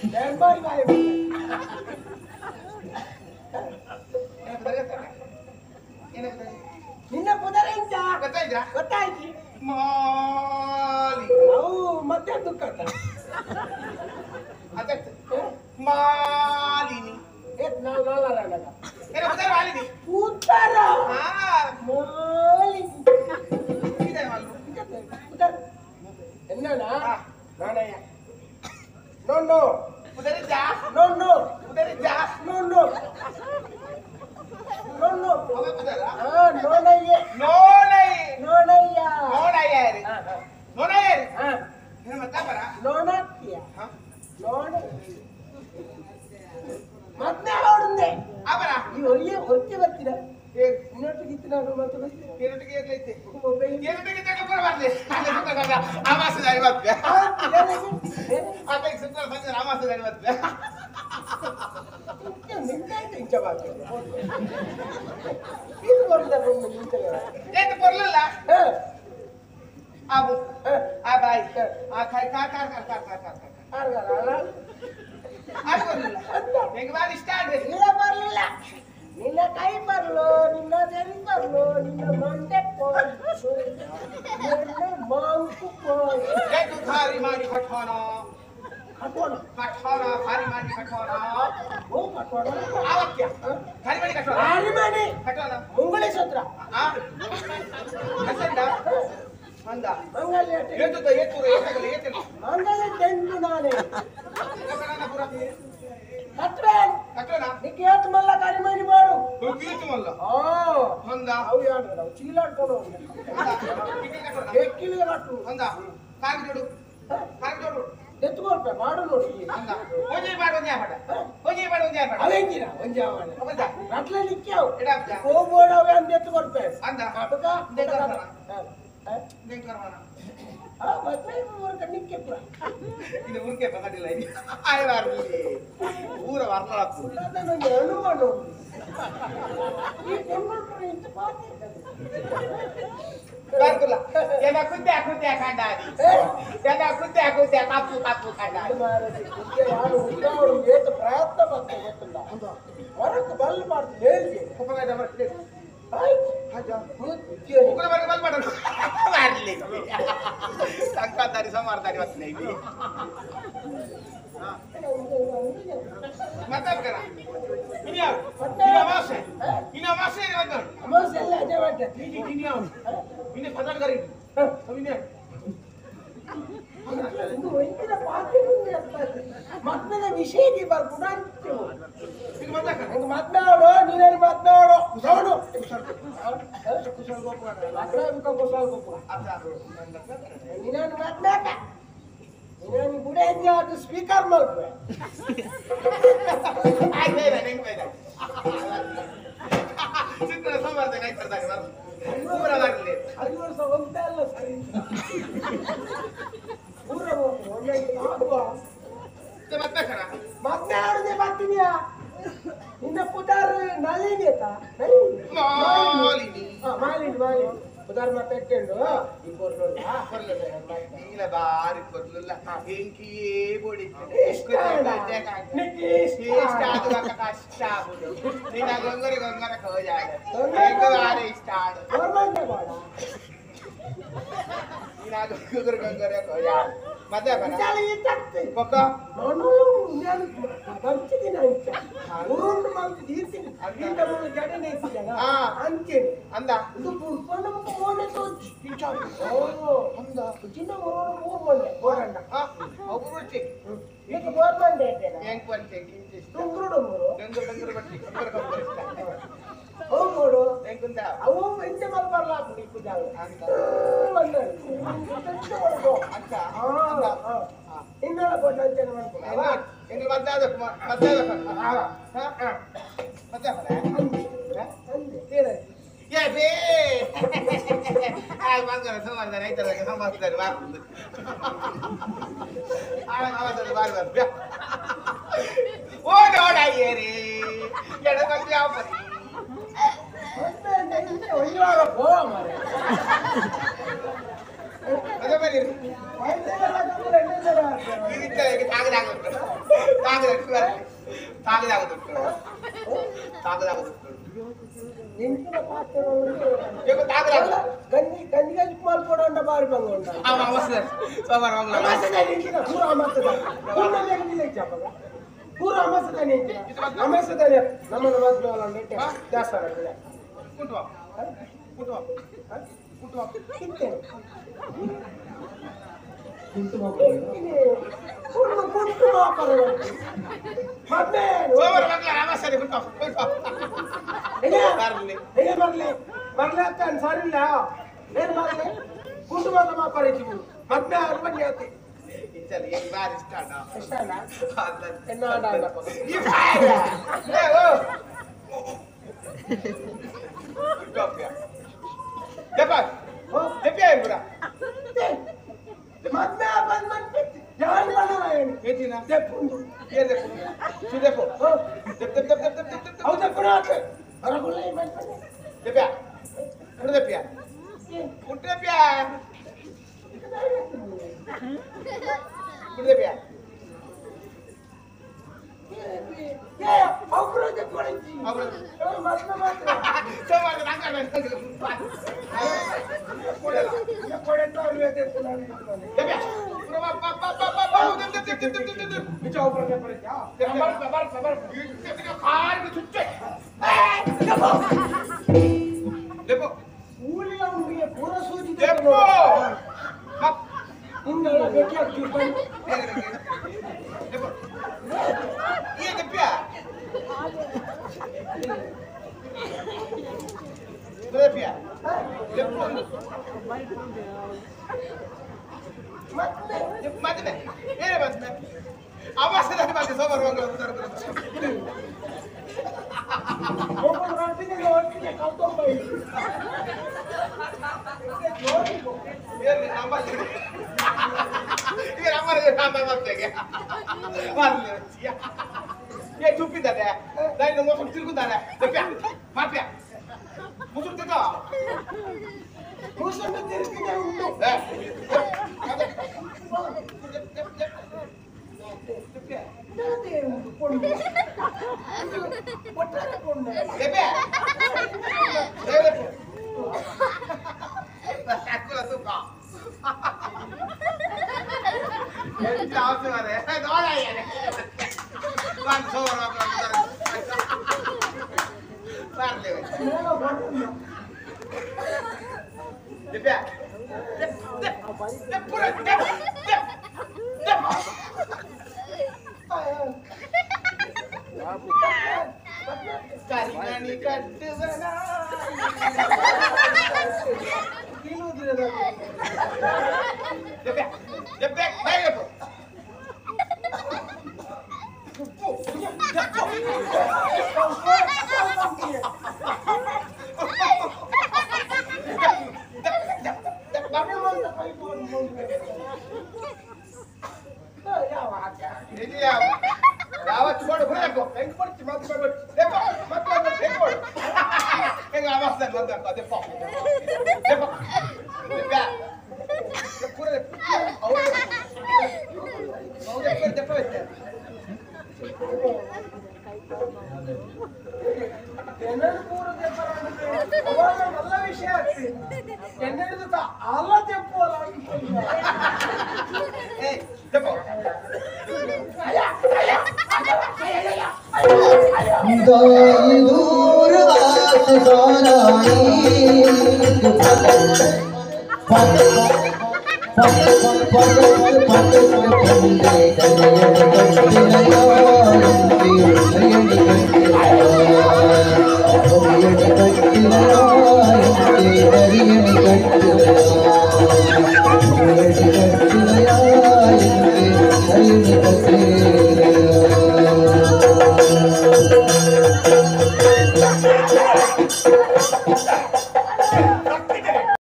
ನಿನ್ನ ಪುದರ ಇಂತ ಗೊತ್ತಾಯ್ತು ಅವು ಮತ್ತೆ ದುಃಖ ಮಾಲಿನಿ ಉತ್ತರ என்னன்னா நானயா நோ நோ உதரிஜா நோ நோ உதரிஜா நோ நோ நோ நோ அவ புதரா நோனையே நோனை நோனையா நோனையாரு நோனையாரு என்ன ಮತ್ತಪರ நோனத்தியா நோனை ಮತ್ತೆ ಅವಡುಂದೆ ಅವರ ಈ ಒಳ್ಳೆ ಹೊರಕ್ಕೆ ಬರ್ತೀರಾ ಇನ್ನೊಟ್ಟಿಗೆ ಇತ್ತು ನಾನು ಮತ್ತೆ ಬರ್ತೀನಿ ಕೇರಟಿಗೆ ಇರ್ಲೈತೆ ಕೇರಟಿಗೆ ತಗೊಂಡ್ಬರ ಬರ್ಲಿ ಆಮಾಸದಲ್ಲಿ ಮತ್ತೆ ಅದಕ್ಕೆ ಸುತ್ತ ಬಂದ ಆಮಾಸದಲ್ಲಿ ಮತ್ತೆ ನಿಂತಾಯ್ತು ಇಂಚ ಬಾಕಿ ಇದು ಬರ್ತಾರೆ ನಿಂತ ಏತು ಬರಲಿಲ್ಲ ಆಬು ಆ ಬಾಯಿ ಆ ಕೈ ಕಾರ್ ಅದು ಬರಲಿಲ್ಲ ನಿಮಗೆ ಬಾರಿ ಇಷ್ಟ ಆದ್ರೆ ಇಲ್ಲ ಬರಲಿಲ್ಲ ನಿನ್ನ ಕೈ ಬರ್ಲು ನಿನ್ನ ದೆರಿ ಬರ್ಲು ನಿನ್ನ ಮಂಡೆ ಪೋಯ್ತು ನಿನ್ನ ಮಾಂಕು ಪೋಯ್ತು ಏತು ಖಾರಿ ಮಾಡಿ ಕಟ್ಟೋಣ ಕಟ್ಟೋಣ ಖಾರಿ ಮಾಡಿ ಕಟ್ಟೋಣ ಓ ಕಟ್ಟೋಣ ಆವತ್ಯ ಖಾರಿ ಮಾಡಿ ಕಟ್ಟೋಣ ಖಾರಿ ಮಾಡಿ ಕಟ್ಟೋಣ ಮುಂಗಳಿ ಸೂತ್ರ ಆ ಕಸಂಡ ಅಂದ ಮಂಗಲ್ಯ ಏತು ಏತು ಮಂಗಲ್ಯ ತೆಂಟು ನಾನೇ ಕಟ್ಟೋಣ ಕಟ್ರೆ ಕಟ್ಟೋಣ ನಿಕ್ಕೆ ಏತ್ ಮಲ್ಲ ಖಾರಿ ಮಾಡಿ ಮಾಡು ಕೀರ್ತಿ ಮಲ್ಲ ಅಂದ ಅವು ಯಾರು ನಾವು ಚೀಲಾಡ್ಕೊಂಡು ಎಕ್ಕಿಲಿಗೆ ಕಟ್ಟು ಅಂದ ಕಾಗಿ ಜೋಡು ಎತ್ಕೊಳ್ಪೆ ಮಾಡು ನೋಡಿ ಅಂದ ಒಂಜಿ ಮಾಡು ಒಂಜಿ ಮಾಡ ಅವೆಂಗಿನ ಒಂಜಾವಣ ಅಬದ್ಧ ರಟ್ಲೆ ನಿಕ್ಕ್ಯಾವು ಎಡಾಬ್ಜ ಹೋಗೋಡವೆ ಅಂದ ಎತ್ಕೊಳ್ಪೆ ಅಂದ ಅದಕ್ಕ ನೆಂಕರ್ವನ ಮತ್ತೆ ಊರ್ಕ ನಿಕ್ಕೆ ಪುರ ಇದು ಊರ್ಕೆ ಪಕಡಿಲ್ಲ ಇದು ಆಯ್ವಾರ್ಲಿ ಊರ ವರ್ಲಾಕು ಅದನ್ನೊಂದು ಅನುಮಾನ ಈ ಬೆಂಗಳೂರು ಇಂತ ಪಾತಿ ಬರ್ಕುಲ್ಲ ಎಲ್ಲ ಕುದ್ದೆ ಕಂಡಾದಿ ಎಲ್ಲ ಕುದ್ದೆ ಕಾಪು ಕಂಡಾದಿ ಮಾರದಿ ಕುದ್ದೆ ಯಾರು ಉಳ್ಳವರು ಏತ ಪ್ರಯತ್ನ ಮತ್ತೆ ಗೊತ್ತಿಲ್ಲ ಹೊರಕ್ಕೆ ಬಲ್ ಮಾಡ್ತೀನಿ ಹೇಳಿದೆ ಉಪಗಾದ ಮಾಡ್ತೀನಿ ಆಯ್ತು ಹಾಜಾ ಮುದ್ದೆ ಉಗ್ರ ಬರ್ಗೆ ಬಲ್ ಮಾಡೋದು ಮಾಡ್ಲಿ ಸಂಕಾಂತಾರಿ ಸಮಾರ್ತಾರಿ ವಸ್ನೆ ಇಲ್ಲಿ ಮಾತಾಡ್ಕರ ಇನ್ನ ಮಾಸೆ ಬಂದ ಅಮೋಸ್ ಎಲ್ಲ ಅದೇ ಮಾಡ್ತೆ ಇನ್ನ ಪದಾರ್ಗಾರಿ ಇದು ವೈದ್ಯರ ಪಾತಿ ಮುಂದೆ ಇರ್ತದೆ ಮಕ್ಕಳ ವಿಷಯಕ್ಕೆ ಬರ್ಕೊಂಡು ಅಂತೀವು ಈಗ ಮಾತಾಡ್ಕ ಹಂಗೆ ಮಾತನಾಡು ನೀನೇನು ಮಾತನಾಡು ಕುಸೋಡು ಕುಶಲ್ ಗೋಪುರ ಕುಸಲ್ ಗೋಪುರ ನೀನೇನು ಮಾತನಾಡ ನೀನೇನು ಗುಡಿ ಹೆಂಗೆ ಅದು ಸ್ಪೀಕರ್ ಮಾಡ್বে ಚಿತ್ರ ಸಂವರ್ಧನೆ ಆಯ್ತದಾಗ ಊರ ಬರಲಿ 5 ವರ್ಷ ಹೋಗ್ತಾ ಇಲ್ಲ ಸರಿ ಊರ ಒಳ್ಳೆ ಮಾತಾಡ್ಕಣ ಮಾತನಾಡದೆ ಬರ್ತೀನಿಯಾ ನಿನ್ನ ಪುದಾರ್ ನಳಿನಿ ಆಯ್ತಾ ಮಾಲಿನಿ ಪುದಾರ್ ಮಾತಾಡ್ಕೊಂಡು ಈ ಬರ್ಲಿಲ್ಲ ನೀಲ ಬಾರಿ ಬರ್ಲಿಲ್ಲ ಎಂಕಿಯೇ ಬೋಡಿ ಕಷ್ಟ ಆಗುದು ನಿನ್ನ ಗಂಗರ ಬಾರಿ ಇಷ್ಟ ಆಡು ನಿನ್ನ ಗಂಗರ ಮತ್ತೆ ಪಕ್ಕ ಬರ್ತಿದ್ದೀನಿ ಊರುಂಡು ಮಾಡ್ತಿದ್ದು ಇರ್ತೀನಿ ಜಡನೆ ಇರ್ತಿದ್ದಲ್ಲ ಅಂತೀನಿ ಅಂದ ಇದು ಪುರ್ಪಣ್ಣ ಮೋನೆ ತೋಚಿ ಅಂದ ಚಿನ್ನ ಊರು ಮಂಡೆ ಬೋರಣ್ಣ ಒಬ್ಬರು ಈಗ ಬೋರ್ ಮಂಡೆ ಇದ್ದೇನೆ ಹೆಂಗ್ ಬಂತೆ ಡೊಂಗುರು ಡೊಂಗುರು ಡಂಗರು ಬಟ್ಟಿ ಕಂಬರ ಹೋಗ್ಬೋಡು ಹೆಂಗುಂದ ಅವು ಎಂಟೆ ಮಲ್ಬರ್ಲ ಬಿಡಿ ಪೂಜಾಗ ಅಂತ ಅಂತ ಇನ್ನೊಳ ಕೊಟ್ಟು ಅಂಚನೆ ಮಾಡ್ಕೊಂಡು ಹೆಂಗ್ ಮದ್ದಾದ ಸಂವರ್ಧನೆ ಆಯ್ತದ ಸಂವರ್ಧನೆ ಬಾರಿ ಓಡಾಡೇರಿ ಎಡಗಲ್ಲಿ ಯಾವ ಅದೇ ಬರೀ ఇంటిన పాత్ర గంజిగా మల్పోవడం ఉండ బారి బంగు ఉండ కూర అమ్మస్తుందని చెప్పగా కూర అమ్మస్తుందని అమ్మస్తుందని నమ్మని మధ్యాలంటే చేస్తాను ಸರಿಲ್ಲ ಏನ್ ಮಾಡ್ಲಿ ಕುಂಟು ಮಾತ್ರ ಮಾಪರಿತೀವಿ ಮತ್ತೆ ಅರ್ಬನ್ನಿ ಆತಿ చూపిందే దాన్ని మొత్తం తిరుగుతానే మార్పా ముసుగు తిరుగు కూర్చొని తిరుగుతూనే ఉండు Thank you.